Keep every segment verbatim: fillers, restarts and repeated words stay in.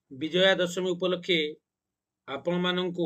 विजया दशमी उपलक्षे आपण मानंकु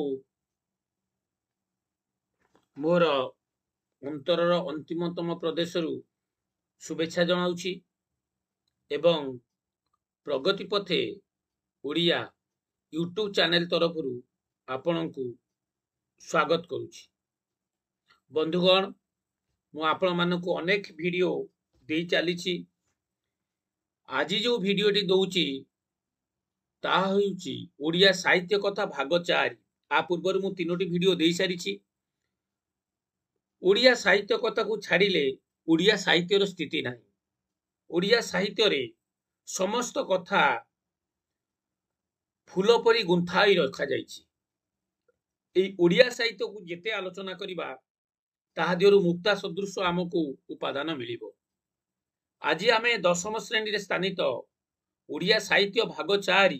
मोर अंतरर अंतिमतम प्रदेशरु शुभेच्छा जनाउछि एवं प्रगति पथे ओडिया यूट्यूब चैनल तरफरु आपणकु स्वागत करुछि। बंधुगण मु आपण मानंकु अनेक वीडियो दे चलीछि। आज जो वीडियोटी दउछि ता होउछि ओडिया साहित्य कथा भाग चार। आ पूर्व मु तीनोटी वीडियो दे सारिछि। ओडिया साहित्य कथा को छाड़िले ओडिया साहित्यर स्थिति नाही। ओडिया साहित्य रे समस्त कथा फूल परी गुंथाई रखा जाइछि। एई ओडिया साहित्य को जेते आलोचना करिबा ताहा दियरु मुक्ता सदृश आमको उपादान मिलिबो। आज आमे दशम श्रेणी रे स्थानित ओडिया साहित्य भाग चार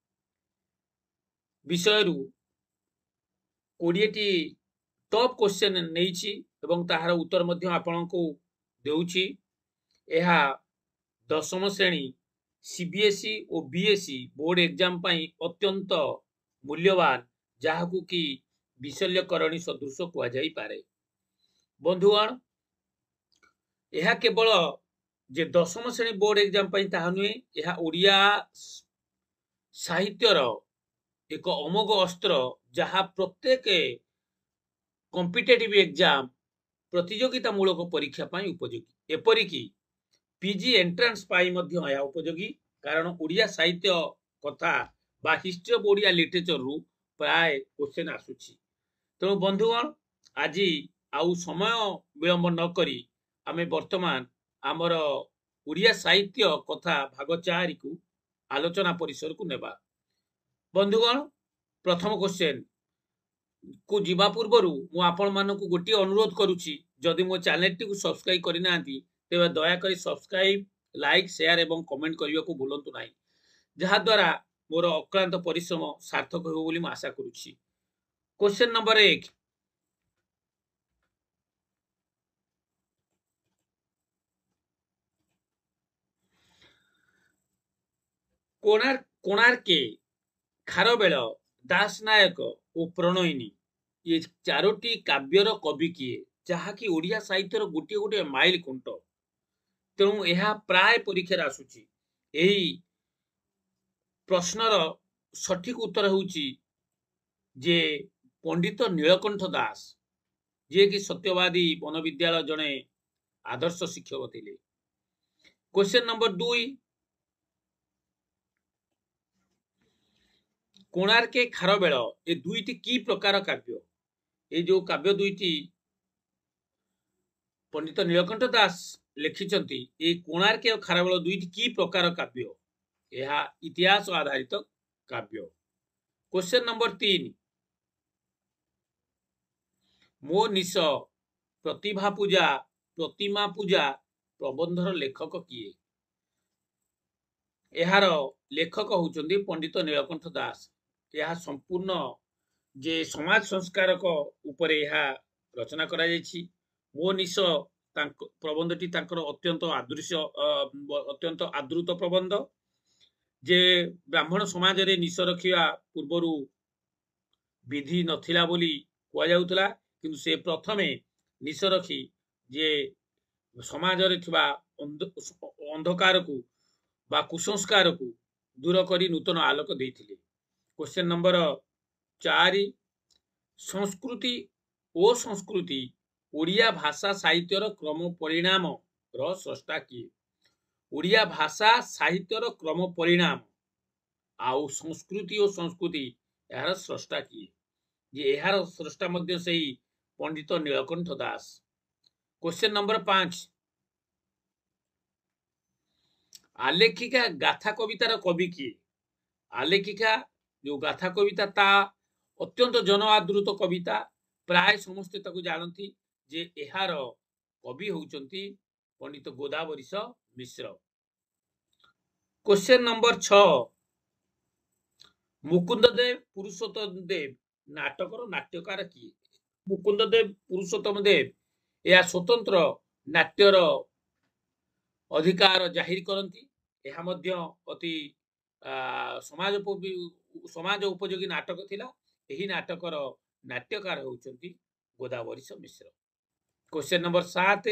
विषयरु कोड़ीएटी टॉप क्वेश्चन नेइछि एवं ताहार उत्तर मध्य आपनको देउछि। एहा दशम श्रेणी सीबीएसई और बीएसई बोर्ड एग्जाम पाई अत्यंत मूल्यवान जहाकू कि विशल्यकरणी सदृश कुआ जाई पारे। बंधुगण एहा केवल जे दशम श्रेणी बोर्ड एग्जाम पाई ताहा नुहे, एहा ओडिया साहित्यर एक अमोघ अस्त्र जहा प्रत्येक कॉम्पिटिटिव एग्जाम प्रतियोगिता मूलक परीक्षा पाई उपयोगी। एपरिकी पीजी एंट्रांस पाई मध्य या उपयोगी, कारण ओडिया साहित्य कथा बा हिस्ट्री ऑफ ओडिया लिटरेचर रु प्राय क्वेश्चन आसुछि। तेणु बंधुगण आज आउ समय विलंब न करी आमे वर्तमान आमर ओडिया साहित्य कथा भाग चार को आलोचना परिसर को नेबा। बंधुगण प्रथम क्वेश्चन को जीवा पूर्वरु मु आपण मानकु गोटी अनुरोध करूछि, जदि मो चैनल टी को सब्सक्राइब करि नांती तेबे दया करी सब्सक्राइब, लाइक, शेयर एवं कमेंट करिया को भूलंतु नाही, जहा द्वारा मोर अक्लांत परिश्रम सार्थक हो बोली म आशा करूछि। क्वेश्चन नंबर एक, कोणार्क कोणार्के खारबेल, दास नायक और प्रणयिनी ये चारोटी काव्यर कवि किए, जहाँकि ओडिया साहित्यर गोटे गोटे माइल खुंट। तेणु यह प्राय परीक्षा आसुची। एही प्रश्नर सठिक उत्तर होउची जे पंडित नीलकंठ दास, जे कि सत्यवादी वनविद्यालय जने आदर्श शिक्षक थिले। क्वेश्चन नंबर दुई, कोणार्के खारबेल ए दुईटी की प्रकार काव्य? ए जो काव्य दुईटी पंडित नीलकंठ दास लिखिछंती, ए कोणार्के और खारबेल दुईटी की प्रकार काव्य? यह इतिहास आधारित काव्य। क्वेश्चन नंबर तीन, मो निश, प्रतिभा पूजा, प्रतिमा पूजा प्रबंधर लेखक किए? यार लेखक होउचंदी पंडित नीलकंठ दास। यह संपूर्ण जे समाज संस्कारक उपरे यह रचना करा जायछि। मो निश तांक प्रबंधटी तांकर अत्यंत आदृश्य अत्यंत आदृत प्रबंध, जे ब्राह्मण समाज रे निश रखिया पूर्वरु विधि नथिला बोली कुआ जाउतला, किंतु से प्रथमे निश रखी जे समाज रे थिबा अंधकार को बा कुसंस्कार को दूर करी नूतन आलोक देथिले। क्वेश्चन नंबर चार, संस्कृति ओ संस्कृति ओडिया भाषा साहित्यर क्रम परिणाम र स्रष्टा किए? ओडिया भाषा साहित्यर क्रम परिणाम आउ संस्कृति और संस्कृति यार स्रष्टा किए? जे यार स्रष्टा मध्य सही पंडित नीलकंठ दास। क्वेश्चन नंबर पांच, आलेखिका गाथा कवितार कवि किए? आलेखिका जो गाथा कविता ता अत्यंत जन आदृत कविता, प्राय समस्ते ताकू जानती जे एहार कवि होउचंती पंडित गोदावरीश मिश्र। क्वेश्चन नंबर छह, मुकुंद देव पुरुषोत्तम देव नाटकर नाट्यकार किए? मुकुंद देव पुरुषोत्तम देव या स्वतंत्र नाट्यर अधिकार जाहिर करती। यह मध्य अति समाज समाज उपयोगी नाटक थिला। एही नाटकर नाट्यकार होउचंती गोदावरीश मिश्र। क्वेश्चन नंबर सात,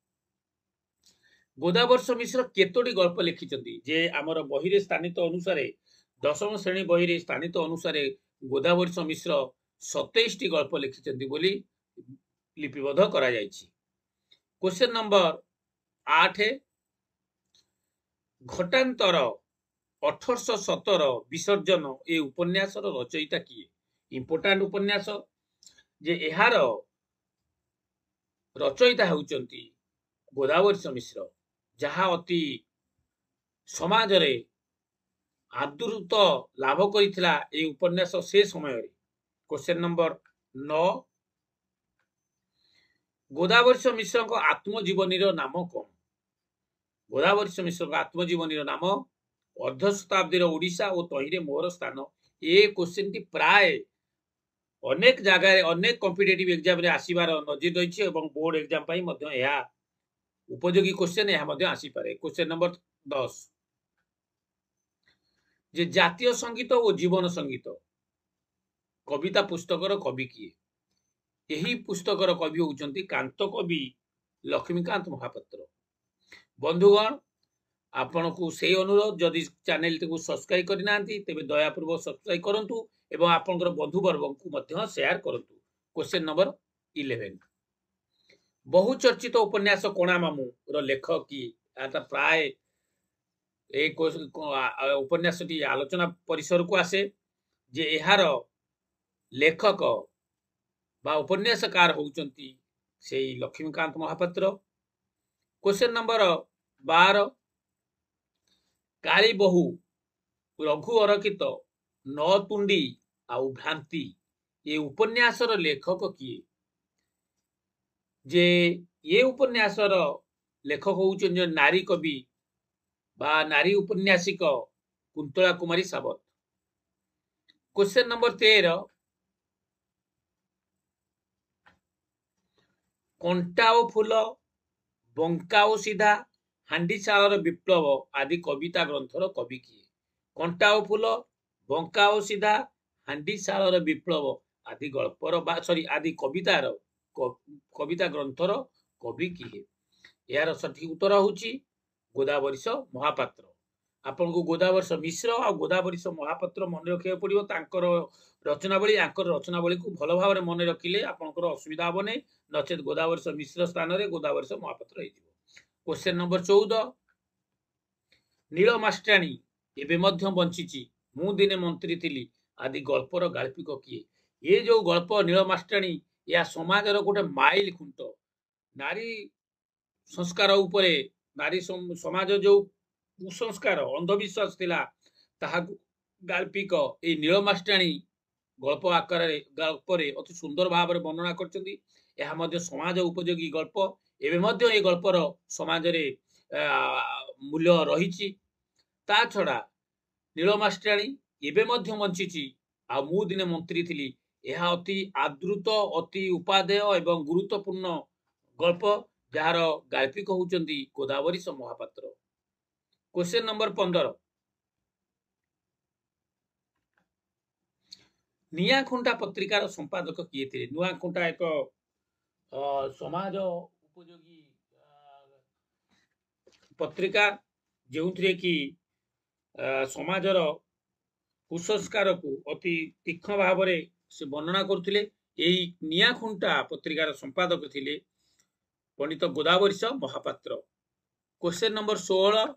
गोदावरीश मिश्र केतोटी गल्प लिखिचंती? जे आमर बही रे स्थानित अनुसार दशम श्रेणी बही रे स्थानित अनुसार गोदावरीश मिश्र सत्ताईस टी गल्प लिखिचंती बोली लिपिबद्ध करा जायछि। क्वेश्चन नंबर आठ, घटांतर अठारह सतर विसर्जन ए उपन्यास रचयिता किए? इंपोर्टांट उपन्यास जे एहार रचयिता होउचंती गोदावरीश मिश्र, जहा अति समाज रे आदृत लाभ करिथिला ए उपन्यास से समय रे। क्वेश्चन नंबर नौ, गोदावरीश मिश्र को आत्मजीवनी नाम कौन? गोदावरीश मिश्र आत्मजीवनी नाम अर्ध शताब्दी ओडिशा और तहिरे मोर स्थान। ए क्वेश्चन टी प्राय अनेक जगह अनेक कॉम्पिटिटिव एग्जाम रे आसीबार नजीर रही है, बोर्ड एग्जाम पाई मध्य यह उपयोगी क्वेश्चन यह मध्य आसी पारे। क्वेश्चन नंबर दस, जे जातीय संगीत और जीवन संगीत कविता पुस्तकर कवि किए? यही पुस्तकर कवि होउचंती कांत कवि लक्ष्मीकांत महापात्र। बंधुगण, आपण को से अनुरोध, जदि चैनल को सब्सक्राइब करना तेबे दयापूर्वक सब्सक्राइब करंतु एवं आपनकर बंधु वर्ग को मध्य शेयर करंतु। क्वेश्चन नंबर इलेवन, बहुचर्चित उपन्यास कोणा मामू रो लेखक की? आता प्राय एक उपन्यास टी आलोचना परिसर को आसे, जे एहार लेखक बा उपन्यासकार होउचंती से लक्ष्मीकांत महापात्र। क्वेश्चन नंबर बारह, काली बहु रघु अरकित नौतुंडी आउ भ्रांति ये उपन्यासर लेखक किए? जे ये उपन्यासर लेखक होउचन जे नारी कवि बा नारी उपन्यासिक कुंतला कुमारी सावत। क्वेश्चन नंबर तेरह, कंटाओ फूल बंकाओ सीधा हांडीशालर विप्लव आदि कविता ग्रंथर कवि किए? कंटाओ फूल बंकाओ सीधा हांडीशालर विप्लव आदि गल्पर बा सॉरी आदि कवितार कविता ग्रंथर कवि किए? यार सठिक उत्तर होउची गोदावरीश महापात्र। आपन को गोदावरीश मिश्र और गोदावरीश महापात्र मन रखिया पड़िबो। तांकर रचनावली आंकर रचनावली को भल भाव में मन रखिले आपनकर असुविधा होबने, नचेत गोदावरीश मिश्र स्थान रे गोदावरीश महापात्र हेजिबो। क्वेश्चन नंबर चौदह, नील मास्टाणी एबे मध्य बंचिची मु दिने मंत्री थिली आदि गल्पर गाल्पिक किए? ये जो गल्प नील मास्टाणी या समाजर गोटे माइल खुंट, नारी संस्कार उपरे नारी समाज जो कुसंस्कार अंधविश्वास थिला ताहा गाल्पिक ए नील मास्टाणी गल्प आकार गल्प अति सुंदर भाव में वर्णना करछंती। यह मध्य समाज उपयोगी गल्प। एबे मध्य ए गल्पर समाज रे मूल्य रहिछि। ता छड़ा नील मास्टाणी एबे मध्य बंचिची आ मु दिने मंत्री थिली, यह अति आदृत अति उपादेय एवं गुरुत्वपूर्ण गल्प, जार गाल्पिक होउचंती गोदावरीश महापात्र। क्वेश्चन नंबर पंद्रह, नियाखुंटा पत्रिकार संपादक किए थे? नियाखुंटा एक समाज उपयोगी पत्रिका जो कि समाजर कुसंस्कार को अति तीक्ष्ण भाव से वर्णना करथिले। एही नियाखुंटा पत्रिकार संपादक थिले पंडित गोदावरीश महापात्र। क्वेश्चन नंबर सोलह,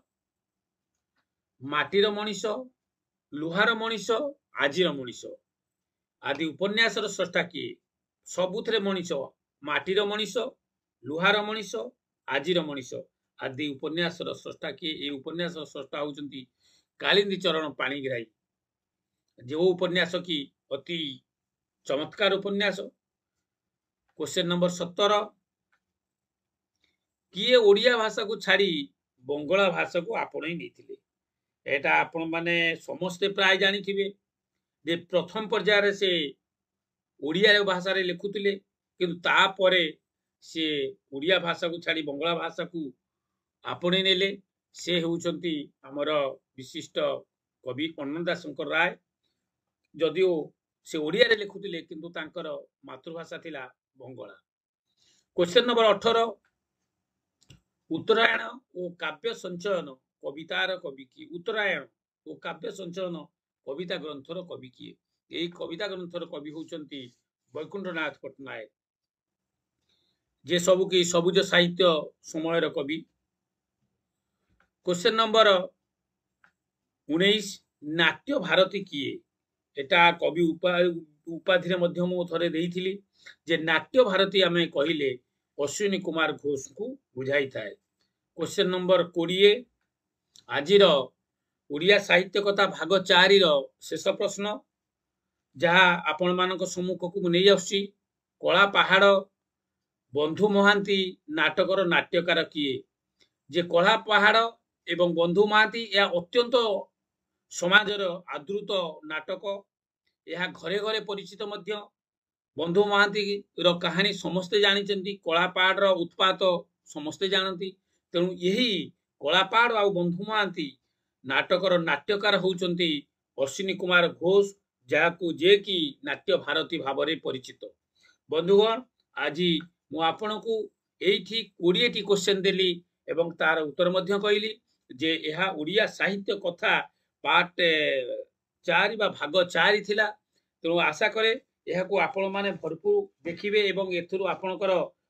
माटीर मनीष लुहार मनीष आजिर मनीष आदि उपन्यासर स्रष्टा किए? सबुथरे मनीष माटीर मनीष लुहार मनीष आजिर मनीष आदि उपन्यासर स्रष्टा किए? ए उपन्यासर स्रष्टा होउचंती कालिंदी चरण पाणिग्राही, जो उपन्यास की अति चमत्कार उपन्यास। क्वेश्चन नंबर सत्रह, किए ओडिया भाषा को छाड़ी बंगला भाषा को आपणई नेथिले? एटा आपण माने समस्ते प्राय जानी थिबे जे प्रथम पर्यायर से ओडिया भाषा रे लिखुतिले, किंतु ता परे से ओडिया भाषा को छाड़ी बंगला भाषा को आपणे नेले। से होउचंती हमर विशिष्ट कवि अन्नदा शंकर राय जदिओ से ओडिया रे लिखुतिले किंतु तांकर मातृभाषा थिला बंगला। क्वेश्चन नंबर अठारह उत्तरायण और काव्य संचयन कवितार कवि किए। उत्तरायण और काव्य संचयन कविता ग्रंथर कवि किए। यही कविता ग्रंथर कवि होचंती वैकुंठनाथ पट्टनायक जे सबु की सबुज साहित्य समयर कवि। क्वेश्चन नंबर उन्नीस नाट्य भारती किए। एटा कवि उपाधि रे मध्य मो थरे देइथिली जे नाट्य भारती आमे कहिले अश्विनी कुमार घोष को बुझाई थाए। क्वेश्चन नंबर बीस आजिर ओडिया साहित्य कथा भाग चार रो शेष प्रश्न जहा आपण मानक सम्मुख को नै आउछि। कला पहाड़ बंधु महांती नाटकर नाट्यकार किए। जे कला पहाड़ एवं बंधु महांती या अत्यंत समाजर आदृत नाटक। यह घरे घरे परिचित मध्य। बंधु महांती रो कहानी समस्ते जानिचंती। कला पहाड़ रो उत्पात समस्ते जानती। तेणु यही कला पहाड़ आ बंधु महांती नाटकर नाट्यकार होउचंती अश्विनी कुमार घोष जाकू जे कि नाट्य भारती भावरे परिचित। बंधुगण आज मु आपण को एठी बीस टी क्वेश्चन देली एवं तार उत्तर मध्य कहली जे यह ओडिया साहित्य कथा पार्ट चार बा भाग चार थिला। तेणु आशा करे यह को आपण माने भरपूर देखिबे एवं एथुरु आपणकर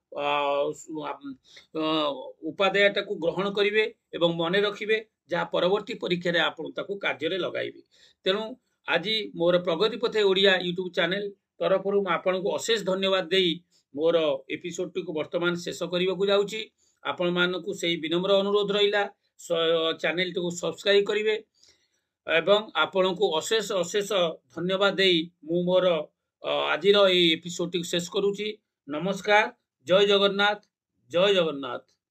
उपादेयता को ग्रहण करिवे एवं मने रखिबे जहाँ परवर्ती परीक्षा रे आपण ताकू कार्य रे लगाइबे। तेणु आज मोर प्रगति पथे ओडिया यूट्यूब चैनल तरफ रु आपण को अशेष धन्यवाद देई मोर एपिसोड टी को वर्तमान शेष करबा को जाउची। आपण मानकू सेही विनम्र अनुरोध रहिला चैनल टी को सब्सक्राइब करिवे एवं आपण को अशेष अशेष धन्यवाद देई मु मोर आजिर ए एपिसोड टी शेष करूची। नमस्कार। जय जगन्नाथ। जय जगन्नाथ।